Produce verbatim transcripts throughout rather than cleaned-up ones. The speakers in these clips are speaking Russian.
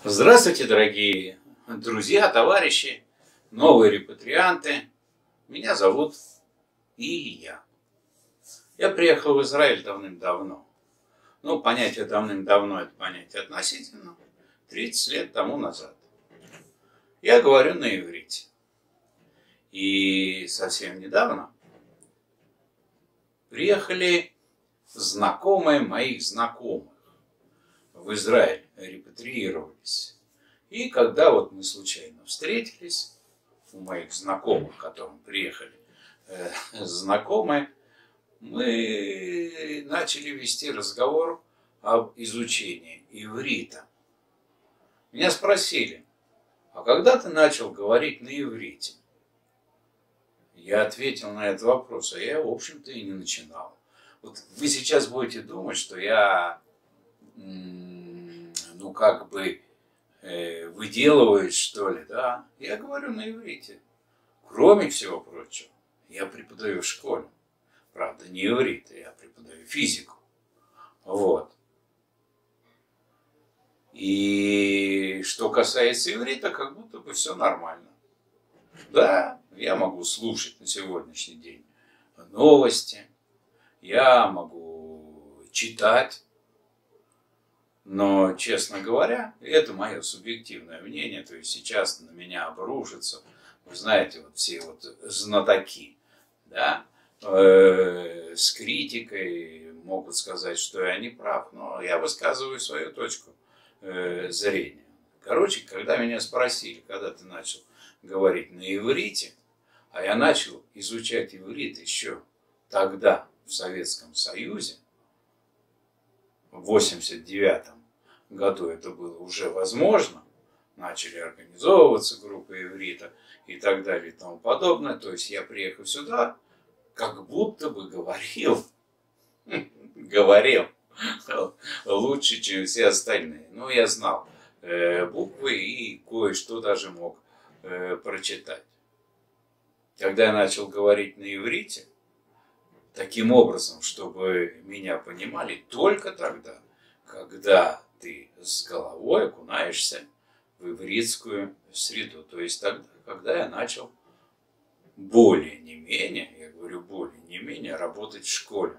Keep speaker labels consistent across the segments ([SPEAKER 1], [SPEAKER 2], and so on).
[SPEAKER 1] Здравствуйте, дорогие друзья, товарищи, новые репатрианты. Меня зовут Илья. Я приехал в Израиль давным-давно. Ну, понятие давным-давно – это понятие относительно. тридцать лет тому назад. Я говорю на иврите. И совсем недавно приехали знакомые моих знакомых в Израиль, репатриировались. И когда вот мы случайно встретились, у моих знакомых, к которым приехали э, знакомые, мы начали вести разговор об изучении иврита. Меня спросили, а когда ты начал говорить на иврите? Я ответил на этот вопрос, а я, в общем-то, и не начинал. Вот вы сейчас будете думать, что я, ну, как бы, э, выделываюсь, что ли, да? Я говорю на иврите. Кроме всего прочего, я преподаю в школе. Правда, не иврит, я преподаю физику. Вот. И что касается иврита, как будто бы все нормально. Да, я могу слушать на сегодняшний день новости, я могу читать, но, честно говоря, это мое субъективное мнение, то есть сейчас на меня обрушатся, вы знаете, вот все вот знатоки, да, э, с критикой могут сказать, что я не прав, но я высказываю свою точку э, зрения. Короче, когда меня спросили, когда ты начал говорить на иврите, а я начал изучать иврит еще тогда, в Советском Союзе, в восемьдесят девятом году это было уже возможно, начали организовываться группы иврита и так далее и тому подобное, то есть я приехал сюда, как будто бы говорил, говорил лучше, чем все остальные. Ну, я знал буквы и кое-что даже мог прочитать. Когда я начал говорить на иврите, таким образом, чтобы меня понимали, только тогда, когда ты с головой окунаешься в ивритскую среду. То есть тогда, когда я начал более не менее, я говорю более не менее, работать в школе.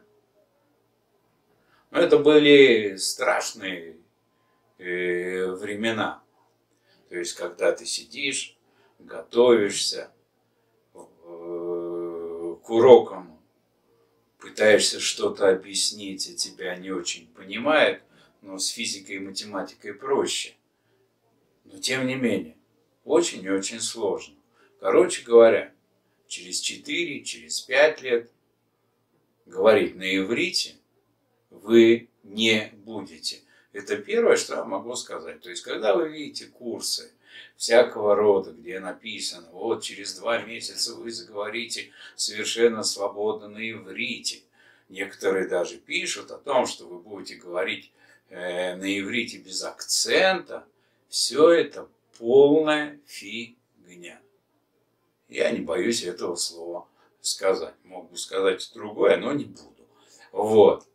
[SPEAKER 1] Но это были страшные э, времена. То есть, когда ты сидишь, готовишься э, к урокам, пытаешься что-то объяснить, и тебя не очень понимают, но с физикой и математикой проще. Но тем не менее, очень и очень сложно. Короче говоря, через четыре, через пять лет говорить на иврите вы не будете. Это первое, что я могу сказать. То есть, когда вы видите курсы всякого рода, где написано, вот через два месяца вы заговорите совершенно свободно на иврите. Некоторые даже пишут о том, что вы будете говорить э, на иврите без акцента. Все это полная фигня. Я не боюсь этого слова сказать. Мог бы сказать другое, но не буду. Вот.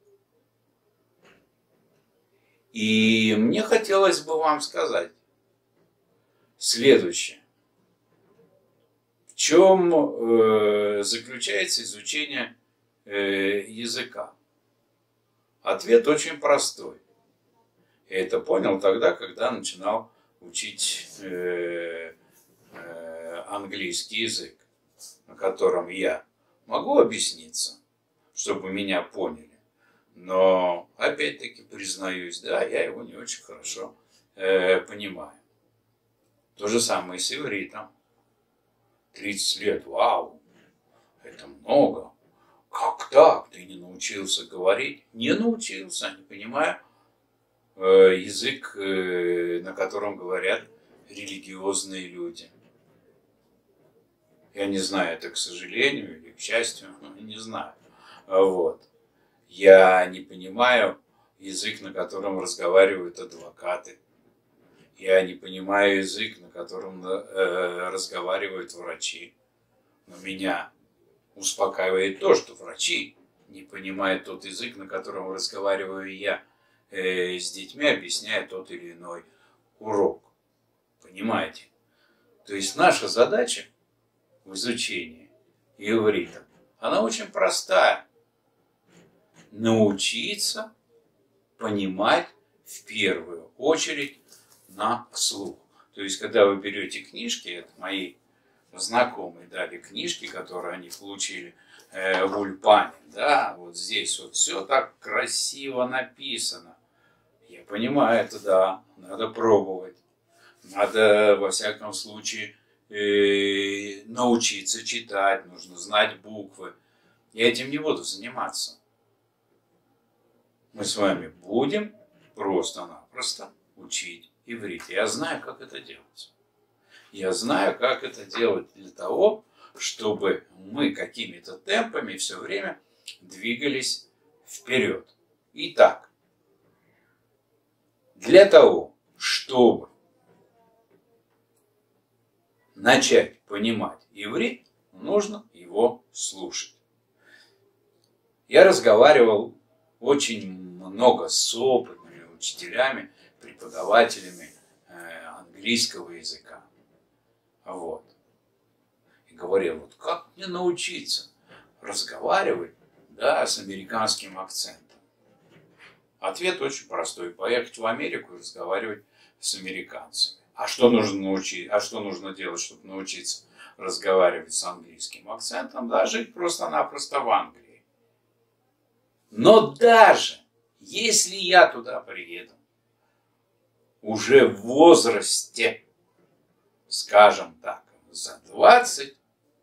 [SPEAKER 1] И мне хотелось бы вам сказать следующее. В чем э, заключается изучение э, языка? Ответ очень простой. Я это понял тогда, когда начинал учить э, э, английский язык, на котором я могу объясниться, чтобы меня поняли. Но, опять-таки, признаюсь, да, я его не очень хорошо э, понимаю. То же самое с ивритом. тридцать лет, вау, это много. Как так? Ты не научился говорить? Не научился, не понимаю э, язык, э, на котором говорят религиозные люди. Я не знаю, это к сожалению или к счастью, не знаю. Вот. Я не понимаю язык, на котором разговаривают адвокаты. Я не понимаю язык, на котором э, разговаривают врачи. Но меня успокаивает то, что врачи не понимают тот язык, на котором разговариваю я э, с детьми, объясняя тот или иной урок. Понимаете? То есть наша задача в изучении иврита, она очень простая. Научиться понимать в первую очередь на слух. То есть, когда вы берете книжки, это мои знакомые дали книжки, которые они получили э, в Ульпане, да, вот здесь вот все так красиво написано. Я понимаю, это да, надо пробовать. Надо, во всяком случае, э, научиться читать, нужно знать буквы. Я этим не буду заниматься. Мы с вами будем просто-напросто учить иврит. Я знаю, как это делать. Я знаю, как это делать для того, чтобы мы какими-то темпами все время двигались вперед. Итак, для того, чтобы начать понимать иврит, нужно его слушать. Я разговаривал очень много с опытными учителями, преподавателями э, английского языка. Вот. И говорил, вот как мне научиться разговаривать, да, с американским акцентом? Ответ очень простой. Поехать в Америку и разговаривать с американцами. А что нужно научить? А что нужно делать, чтобы научиться разговаривать с английским акцентом? Да, жить просто-напросто в Англии. Но даже если я туда приеду, уже в возрасте, скажем так, за двадцать,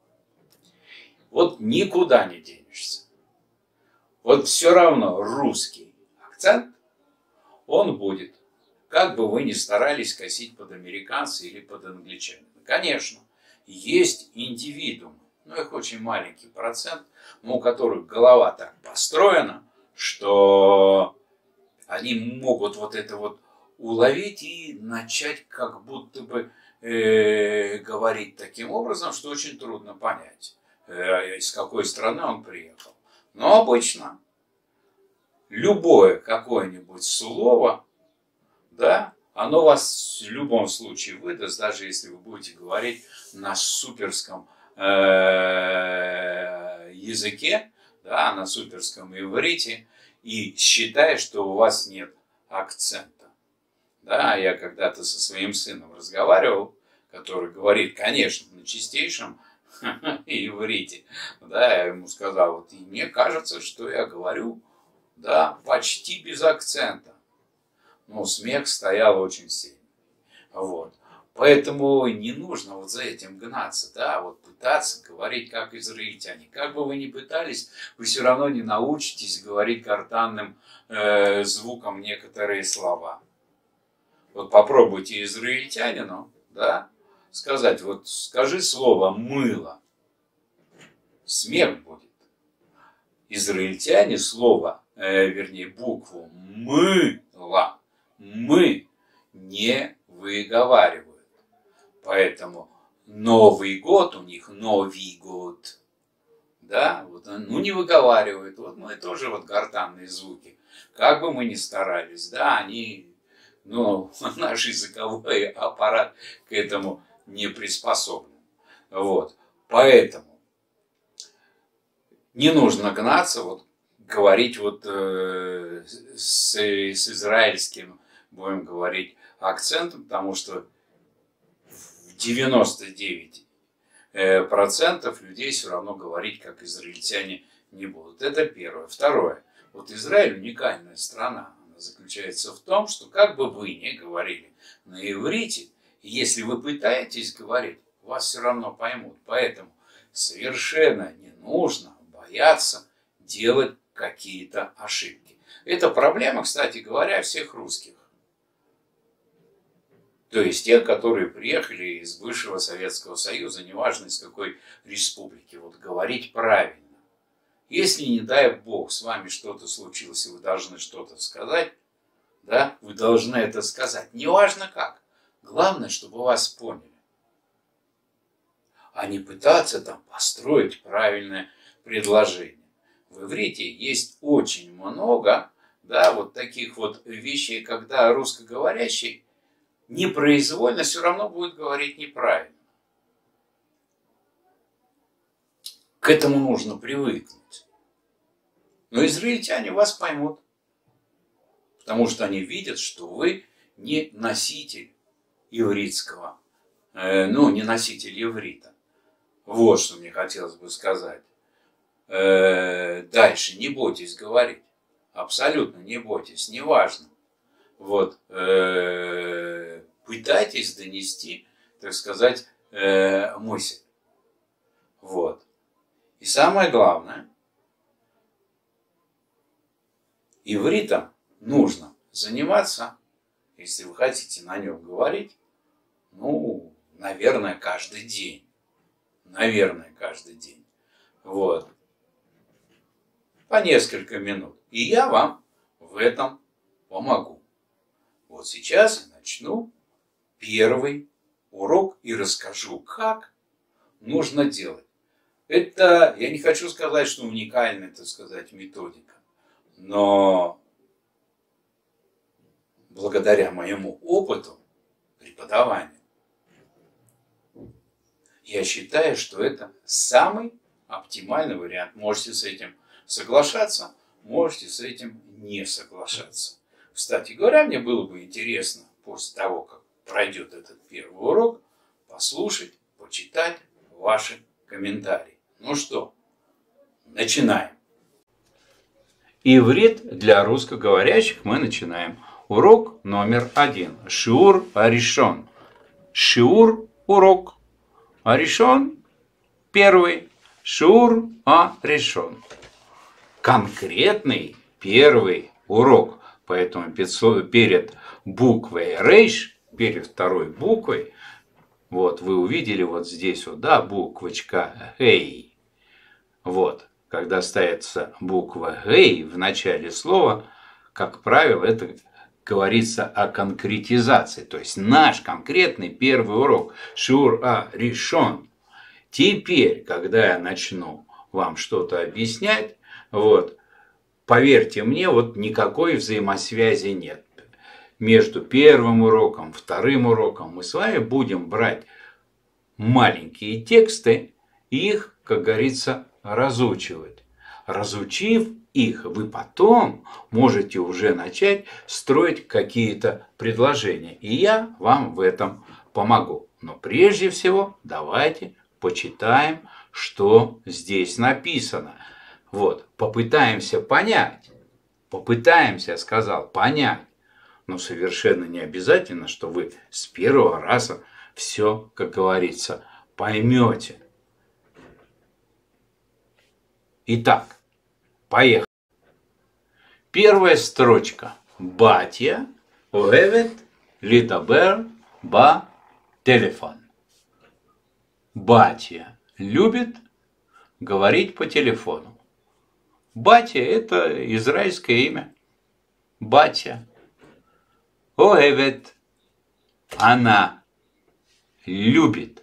[SPEAKER 1] вот никуда не денешься. Вот все равно русский акцент, он будет, как бы вы ни старались косить под американца или под англичанина. Конечно, есть индивидуумы, но их очень маленький процент, но у которых голова так построена, что они могут вот это вот уловить и начать как будто бы э, говорить таким образом, что очень трудно понять, э, из какой страны он приехал. Но обычно любое какое-нибудь слово, да, оно вас в любом случае выдаст, даже если вы будете говорить на суперском э, языке, да, на суперском иврите, и считая, что у вас нет акцента. Да, я когда-то со своим сыном разговаривал, который говорит, конечно, на чистейшем иврите. Да, я ему сказал, вот, и мне кажется, что я говорю, да, почти без акцента. Но смех стоял очень сильный. Вот. Поэтому не нужно вот за этим гнаться, да, вот пытаться говорить как израильтяне. Как бы вы ни пытались, вы все равно не научитесь говорить гортанным э, звуком некоторые слова. Вот попробуйте израильтянину, да, сказать, вот скажи слово «мыло», смех будет. Израильтяне слово, э, вернее букву «мыло», «мы» не выговаривают. Поэтому Новый год у них Новый год. Да, вот, ну не выговаривают. Вот мы тоже вот гортанные звуки. Как бы мы ни старались, да, они, ну, наш языковой аппарат к этому не приспособлен. Вот. Поэтому не нужно гнаться, вот, говорить вот э, с, с израильским, будем говорить, акцентом, потому что девяносто девять процентов людей все равно говорить, как израильтяне, не будут. Это первое. Второе. Вот Израиль уникальная страна. Она заключается в том, что как бы вы ни говорили на иврите, если вы пытаетесь говорить, вас все равно поймут. Поэтому совершенно не нужно бояться делать какие-то ошибки. Это проблема, кстати говоря, всех русских. То есть тех, которые приехали из бывшего Советского Союза, неважно из какой республики, вот говорить правильно. Если, не дай Бог, с вами что-то случилось, и вы должны что-то сказать, да, вы должны это сказать. Неважно как. Главное, чтобы вас поняли. А не пытаться там построить правильное предложение. В иврите есть очень много, да, вот таких вот вещей, когда русскоговорящий непроизвольно все равно будет говорить неправильно. К этому нужно привыкнуть. Но израильтяне вас поймут, потому что они видят, что вы не носитель ивритского, э, ну, не носитель иврита. Вот что мне хотелось бы сказать. Э, дальше, не бойтесь говорить. Абсолютно не бойтесь, неважно. Вот, э, пытайтесь донести, так сказать, э, мысль. Вот. И самое главное, ивритом нужно заниматься, если вы хотите на нем говорить, ну, наверное, каждый день. Наверное, каждый день. Вот. По несколько минут. И я вам в этом помогу. Вот сейчас я начну первый урок и расскажу, как нужно делать. Это, я не хочу сказать, что уникальная, так сказать, методика, но благодаря моему опыту преподавания, я считаю, что это самый оптимальный вариант. Можете с этим соглашаться, можете с этим не соглашаться. Кстати говоря, мне было бы интересно после того, как пройдет этот первый урок, послушать, почитать ваши комментарии. Ну что, начинаем. Иврит для русскоговорящих мы начинаем. Урок номер один. Шиур аришон. Шиур – урок. Аришон – первый. Шиур аришон. Конкретный первый урок. Поэтому перед буквой рейш, перед второй буквой, вот вы увидели вот здесь вот, да, буквочка гей. Вот, когда ставится буква гей в начале слова, как правило, это говорится о конкретизации. То есть наш конкретный первый урок. Шиур аришон. Теперь, когда я начну вам что-то объяснять, вот, поверьте мне, вот никакой взаимосвязи нет. Между первым уроком, вторым уроком мы с вами будем брать маленькие тексты и их, как говорится, разучивать. Разучив их, вы потом можете уже начать строить какие-то предложения. И я вам в этом помогу. Но прежде всего давайте почитаем, что здесь написано. Вот, попытаемся понять. Попытаемся, я сказал, понять. Но совершенно не обязательно, что вы с первого раза все, как говорится, поймете. Итак, поехали. Первая строчка. Батя оевет лидабер ба телефон. Батя любит говорить по телефону. Батя – это израильское имя. Батя. Оевет. Она любит.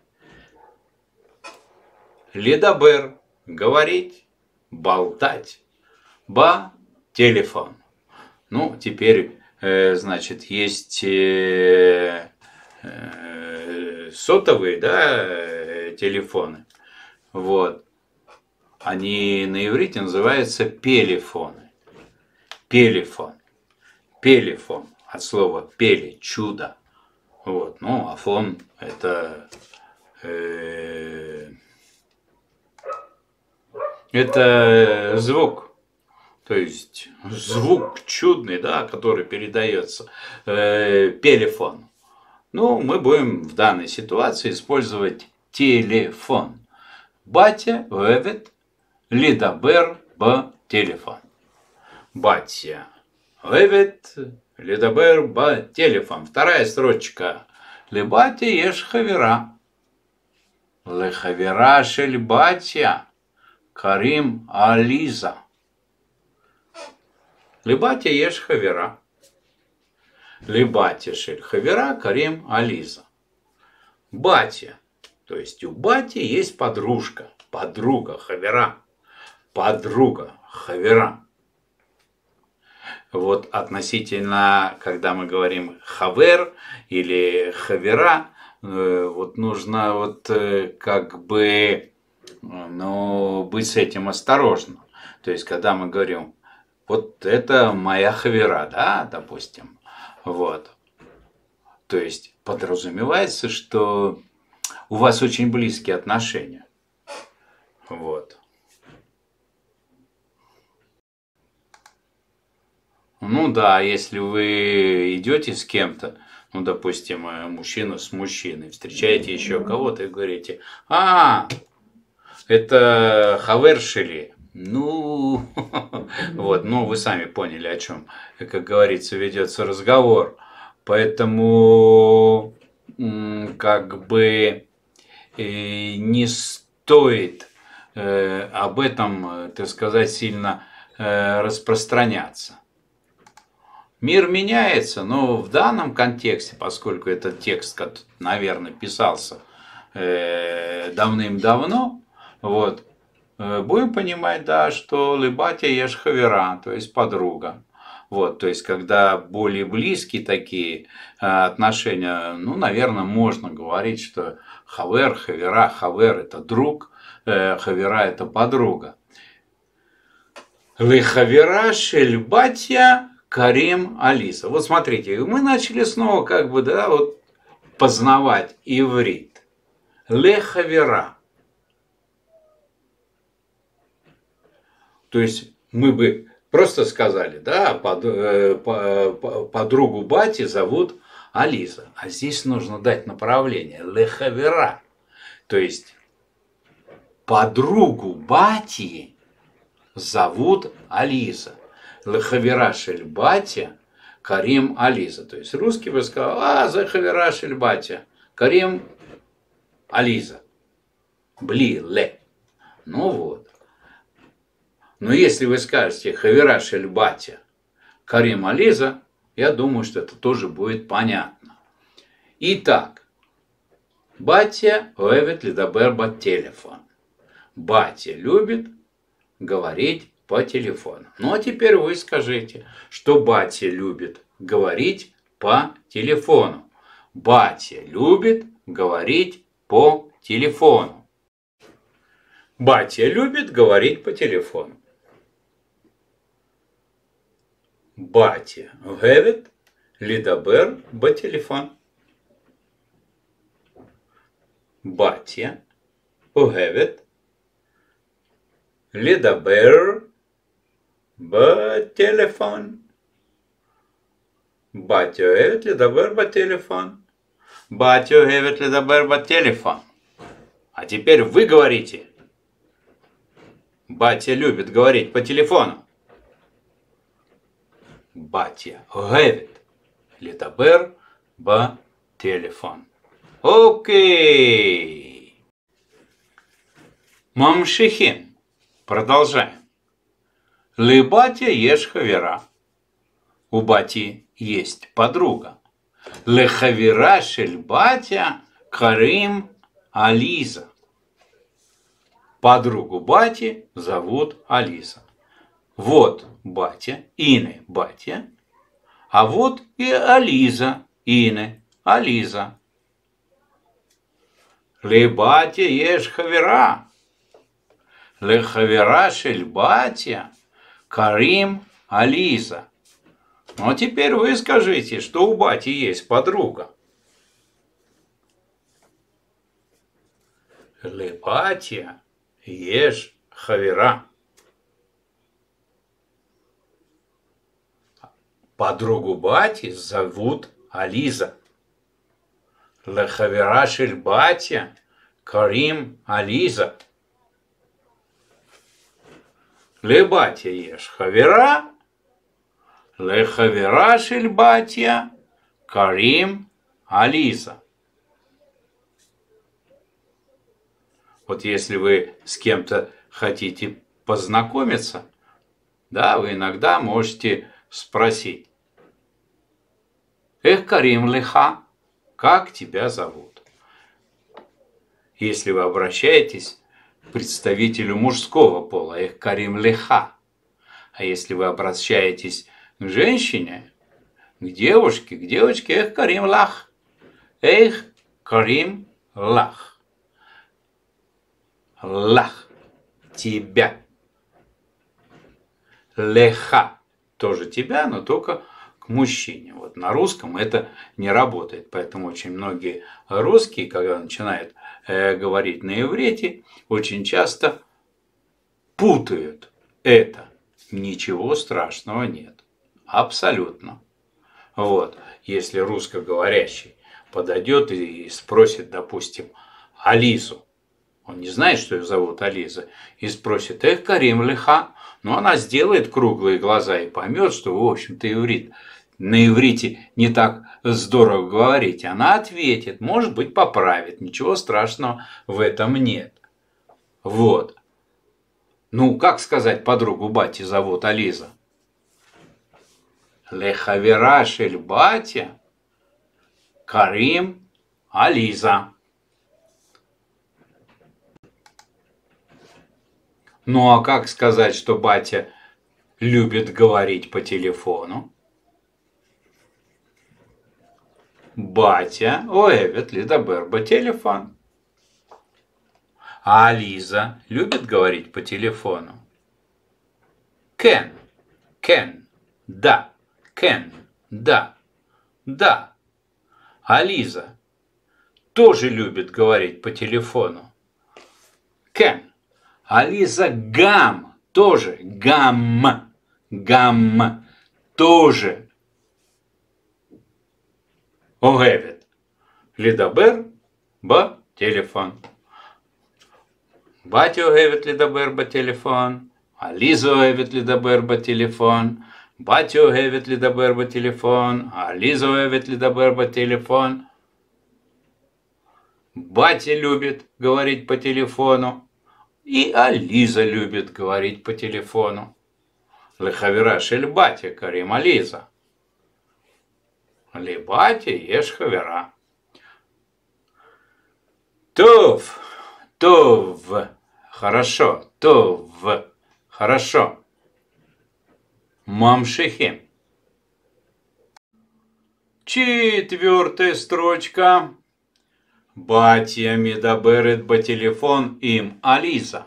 [SPEAKER 1] Ледабер. Говорить. Болтать. Ба. Телефон. Ну, теперь, э, значит, есть э, э, сотовые, да, э, телефоны. Вот. Они на иврите называются пелефоны. Пелефон. Пелефон. От слова пели, чудо. Вот. Ну, а фон это, э, это звук. То есть звук чудный, да, который передается. Э, пелефон. Ну, мы будем в данной ситуации использовать телефон. Батя оевет лидабер ба телефон. Батя оевет лидабер ба телефон. Вторая строчка. Лебатя еш хавера. Лехавера шель батя. Карим Ализа. Лебатя еш хавера. Лебатя шель хавера Карим Ализа. Батя. То есть у бати есть подружка. Подруга, хавера. Подруга, хавера. вот относительно, когда мы говорим хавер или хавера, вот нужно вот как бы, ну, быть с этим осторожным. То есть, когда мы говорим, вот это моя хавера, да, допустим, вот. То есть, подразумевается, что у вас очень близкие отношения. Вот. Ну да, если вы идете с кем-то, ну, допустим, мужчина с мужчиной, встречаете еще кого-то и говорите, а, это хавершили. Ну, вот, ну, вы сами поняли, о чем, как говорится, ведется разговор. Поэтому, как бы, не стоит об этом, так сказать, сильно распространяться. Мир меняется, но в данном контексте, поскольку этот текст, наверное, писался давным-давно, вот, будем понимать, да, что лыбатя ешь хавера, то есть подруга. Вот, то есть, когда более близкие такие отношения, ну, наверное, можно говорить, что хавер, хавера, хавер – это друг, хавера – это подруга. Лы хавера шель батя карим алиса. Вот смотрите, мы начали снова как бы, да, вот познавать иврит. Ле хавера. То есть, мы бы просто сказали, да, под, э, по, по, подругу бати зовут Алиса. А здесь нужно дать направление. Лехавера. То есть, подругу бати зовут Алиса. Лехавера шель батя Карим Алиса. То есть, русский бы сказал, а, захавера шель батя Карим Алиса. Бли, ле. Ну вот. Но если вы скажете хавера шель батя Карим Ализа, я думаю, что это тоже будет понятно. Итак, батя оевет лидабер бат телефон. Батя любит говорить по телефону. Ну а теперь вы скажите, что батя любит говорить по телефону. Батя любит говорить по телефону. Батя любит говорить по телефону. Батя оевет лидабер бателефон. Батя оевет лидабер бателефон. Батя оевет лидабер бателефон. Батя оевет лидабер бателефон. А теперь вы говорите. Батя любит говорить по телефону. Батя оевет лидабер бателефон. Окей. Мамшихим. Продолжаем. Лыбатя еш хавера. У бати есть подруга. Лехавера шель батя Карим Ализа. Подругу бати зовут Алиса. Вот батя, ине батя, а вот и Ализа, ине Ализа. Ле батя еш хавера. Ле хавера шель батя Карим Ализа. Ну а теперь вы скажите, что у бати есть подруга. Ле батя еш хавера. Подругу бати зовут Ализа. Лехавера шель батя Карим Ализа. Ле батя еш хавера. Лехавера шель батя Карим Ализа. Вот если вы с кем-то хотите познакомиться, да, вы иногда можете спросить. Эх, Карим леха, как тебя зовут? Если вы обращаетесь к представителю мужского пола, эх, Карим леха. А если вы обращаетесь к женщине, к девушке, к девочке, эх, карим лах. Эх, карим лах. Лах. Тебя. Леха. Тоже тебя, но только к мужчине. Вот на русском это не работает. Поэтому очень многие русские, когда начинают э, говорить на иврите, очень часто путают это. Ничего страшного нет. Абсолютно. Вот. Если русскоговорящий подойдет и спросит, допустим, Ализу, он не знает, что ее зовут Ализа, и спросит, эх, карим леха, но она сделает круглые глаза и поймет, что, в общем-то, иврит, на иврите не так здорово говорить. Она ответит, может быть, поправит, ничего страшного в этом нет. Вот. Ну, как сказать подругу бати зовут Ализа? Лехавера шель батя карим Ализа. Ну, а как сказать, что батя любит говорить по телефону? Батя оэвет лидабер ба телефон. А Ализа любит говорить по телефону? Кен. Кен. Да. Кен. Да. Да. Ализа тоже любит говорить по телефону. Кен. Ализа гам. Тоже. Гам. Гам. Тоже. Огевет. Лидабер ба телефон. Батя огевет лидабер ба телефон. Ализа огевет лидабер ба телефон. Батя огевет лидабер ба телефон. Ализа огевет лидабер ба телефон. Батя любит говорить по телефону. И Ализа любит говорить по телефону. Лехавера шель батя карим Ализа. Ли батя еш хавера. Тов. Тов. Хорошо. Тов. Хорошо. Мамшихим. Четвертая строчка. Батя медаберет ба телефон им Ализа.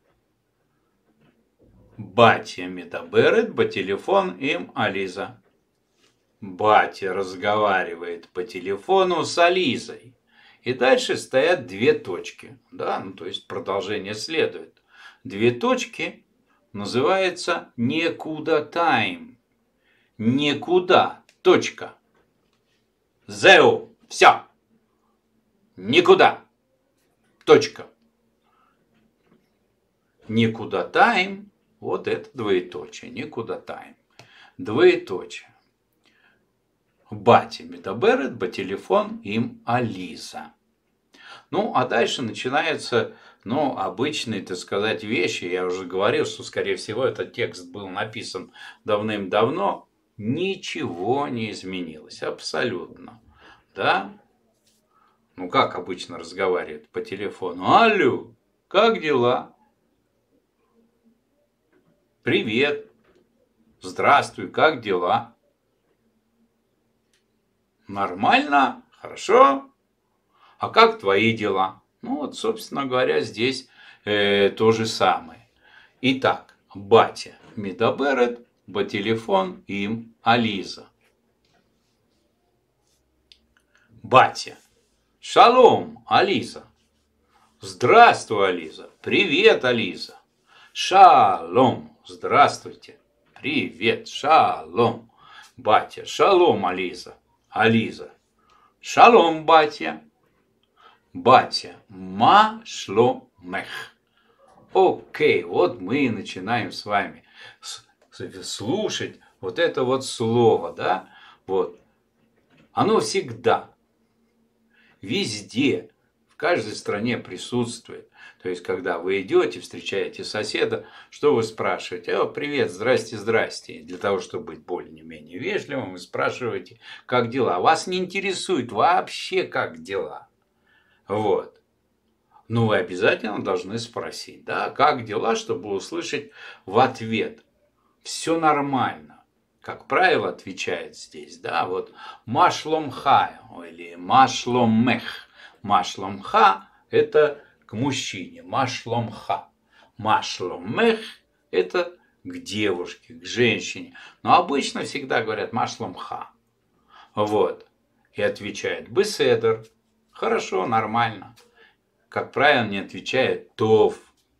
[SPEAKER 1] Батя медаберет ба телефон им Ализа. Батя разговаривает по телефону с Ализой. И дальше стоят две точки. Да, ну то есть продолжение следует. Две точки называется некуда тайм. Никуда. Точка. Зеу. Все. Никуда. Точка. Никуда тайм. Вот это двоеточие. Никуда тайм. Двоеточие. Батя медаберет ба телефон им Ализа. Ну, а дальше начинаются, ну, обычные, так сказать, вещи. Я уже говорил, что, скорее всего, этот текст был написан давным-давно. Ничего не изменилось. Абсолютно. Да? Ну, как обычно разговаривают по телефону? Алло, как дела? Привет. Здравствуй, как дела? Нормально? Хорошо? А как твои дела? Ну, вот, собственно говоря, здесь э, то же самое. Итак, батя медаберет ба телефон им Ализа. Батя. Шалом, Ализа. Здравствуй, Ализа. Привет, Ализа. Шалом. Здравствуйте. Привет. Шалом. Батя. Шалом, Ализа. Ализа. Шалом, батя. Батя. Ма шло мех. Окей, вот мы начинаем с вами слушать вот это вот слово, да? Вот. Оно всегда, везде, в каждой стране присутствует. То есть, когда вы идете, встречаете соседа, что вы спрашиваете? О, привет, здрасте, здрасте. Для того, чтобы быть более-менее вежливым, вы спрашиваете, как дела. Вас не интересует вообще, как дела. Вот. Но вы обязательно должны спросить, да, как дела, чтобы услышать в ответ. Все нормально.
[SPEAKER 2] как правило, отвечает здесь, да, вот машломха или машломех. Машломха – это к мужчине, машломха. Машломех – это к девушке, к женщине. Но обычно всегда говорят машломха. Вот. И отвечает беседер. Хорошо, нормально. Как правило, не отвечает тов.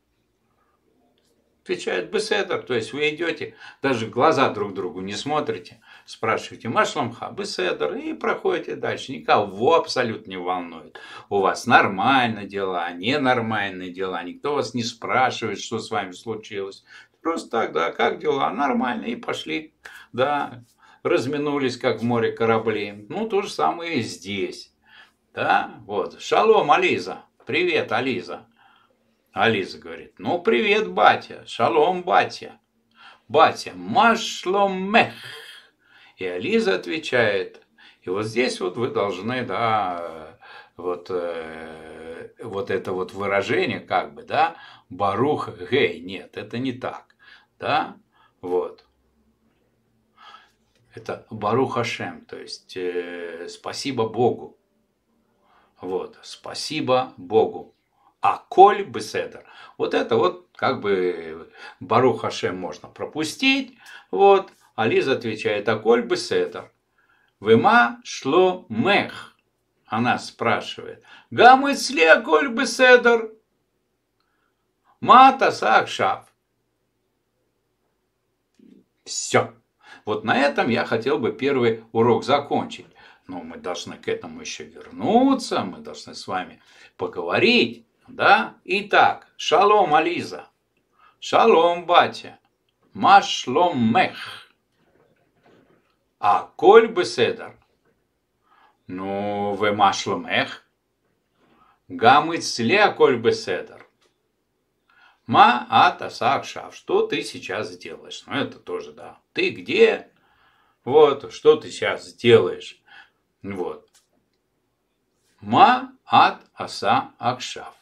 [SPEAKER 2] Отвечает беседер, то есть вы идете, даже в глаза друг другу не смотрите, спрашиваете машломха, беседер, и проходите дальше. Никого абсолютно не волнует. У вас нормально дела, ненормальные дела, никто вас не спрашивает, что с вами случилось. Просто так, да, как дела, нормально, и пошли, да, разминулись, как в море корабли. Ну, то же самое и здесь, да, вот. Шалом, Ализа, привет, Ализа. Ализа говорит, ну привет, батя, шалом, батя. Батя, машломех. И Ализа отвечает, и вот здесь вот вы должны, да, вот, э, вот это вот выражение, как бы, да, барух гей, нет, это не так, да, вот. Это барух Ашем, то есть э, спасибо Богу, вот, спасибо Богу. А коль беседер, вот это вот как бы барух Ашем можно пропустить. Вот, а Лиза отвечает, а коль беседер. Вема шло мех. Она спрашивает, гамыцле коль беседер. Мата сакшав. Все. Вот на этом я хотел бы первый урок закончить. Но мы должны к этому еще вернуться, мы должны с вами поговорить. Да? Итак, шалом, Ализа. Шалом, батя. Машлом мех. А коль беседер. Ну, вы машлом мех. Гамыцле коль беседер. Ма ата сакшав. Что ты сейчас делаешь? Ну, это тоже, да. Ты где? Вот, что ты сейчас делаешь? Вот. Ма ат аса акшав.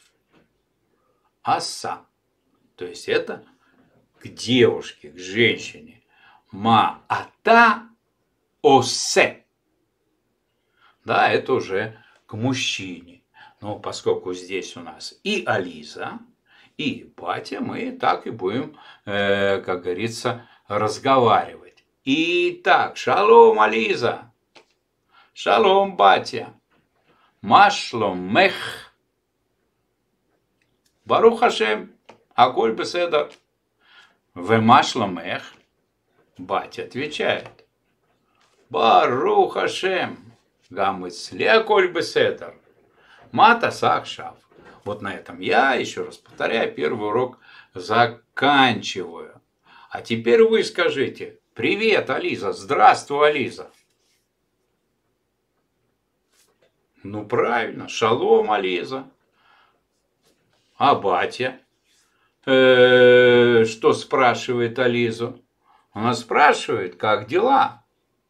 [SPEAKER 2] Аса. То есть это к девушке, к женщине. Ма ата осе. Да, это уже к мужчине. Но поскольку здесь у нас и Ализа, и батя, мы так и будем, э, как говорится, разговаривать. Итак, шалом, Ализа. Шалом, батя. Машлом мех. Барух Ашем, аколь беседер. Вема шломех. Батя отвечает. Барух Ашем, гамыцле аколь беседер. Мата сакшав. Вот на этом я, еще раз повторяю, первый урок заканчиваю. А теперь вы скажите, привет, Ализа, здравствуй, Ализа. Ну правильно, шалом, Ализа. А батя? Э-э, что спрашивает Ализу? Она спрашивает, как дела?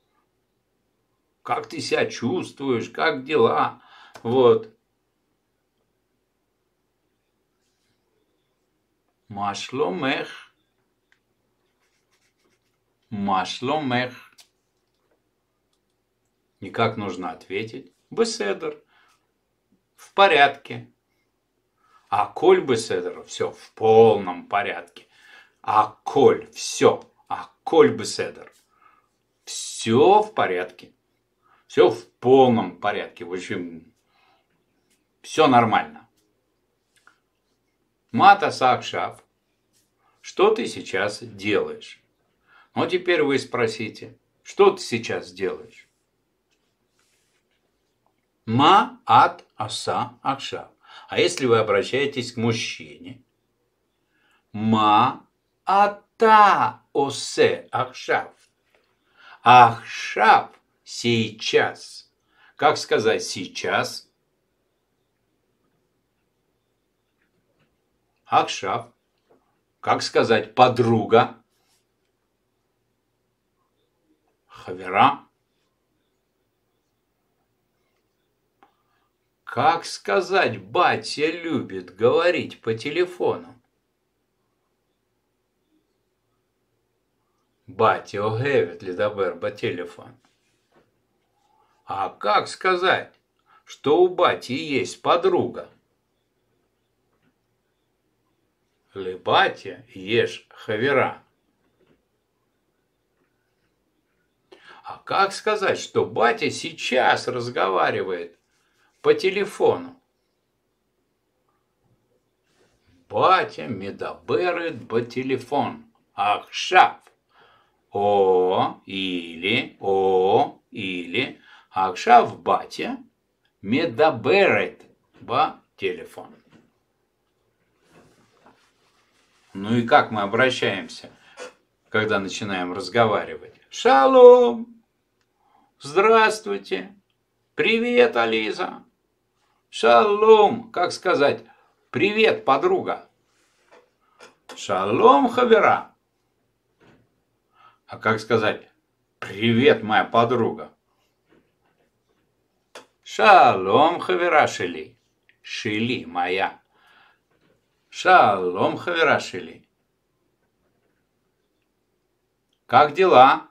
[SPEAKER 2] Как ты себя чувствуешь? Как дела? Вот. Машломех. Машломех. И как нужно ответить? Беседер. В порядке. А коль беседер, все в полном порядке. А коль, все. А коль беседер, все в порядке. Все в полном порядке. В общем, все нормально. Мата сакшав. Что ты сейчас делаешь? Ну, теперь вы спросите, что ты сейчас делаешь? Ма ат аса акшав. А если вы обращаетесь к мужчине? Ма ата осе ахшав. Ахшав сейчас. Как сказать сейчас? Ахшав. Как сказать подруга? Хавера. Как сказать, батя любит говорить по телефону? Батя огевит лидабер бателефон. А как сказать, что у бати есть подруга? Лебатя ешь хавера. А как сказать, что батя сейчас разговаривает по телефону? Батя медаберет по телефон. Ахшав. О или о или Ахшав батя медаберет по телефон. Ну и как мы обращаемся, когда начинаем разговаривать? Шалом! Здравствуйте! Привет, Ализа! Шалом! Как сказать? Привет, подруга! Шалом, хавера! А как сказать? Привет, моя подруга! Шалом, хавера шили! Шили, моя! Шалом, хавера шили! Как дела?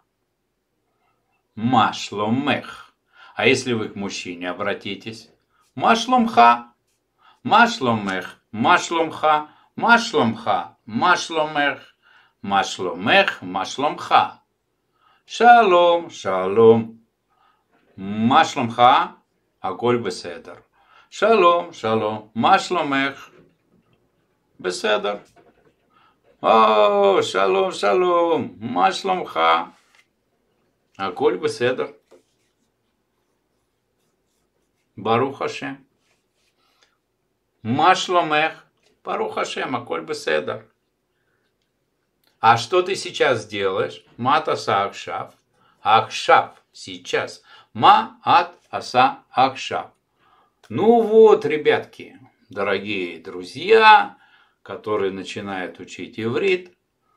[SPEAKER 2] Машломех. А если вы к мужчине обратитесь? Машломха. Машломех. Машломха. Машломха. Машломех. Машломех. Машломха. Шалом. Шалом. Машломха. Аколь беседер. Шалом. Шалом. Машломех. Беседер. О, шалом, шалом. Машломха. Аколь беседер. Барух Хашем. Машломех. Барух Хашем. Аколь беседер. А что ты сейчас делаешь? Мат аса ахшав. Ахшав. Сейчас. Ма ат аса ахшав. Ну вот, ребятки, дорогие друзья, которые начинают учить иврит,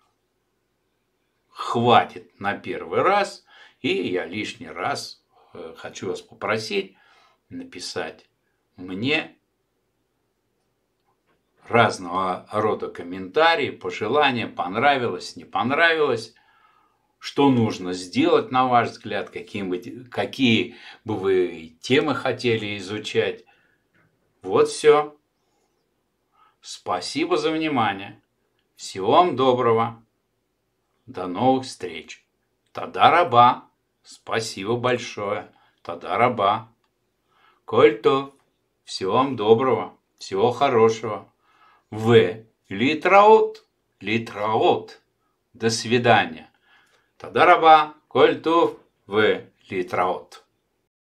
[SPEAKER 2] хватит на первый раз. И я лишний раз хочу вас попросить написать мне разного рода комментарии, пожелания, понравилось, не понравилось, что нужно сделать, на ваш взгляд, какие бы, какие бы вы темы хотели изучать. Вот все. Спасибо за внимание. Всего вам доброго. До новых встреч. Тада раба. Спасибо большое. Тада раба. Коль тов. Всего вам доброго. Всего хорошего. В. Литраот. Литраот. До свидания. Тада раба. Коль тов. В. Литраот.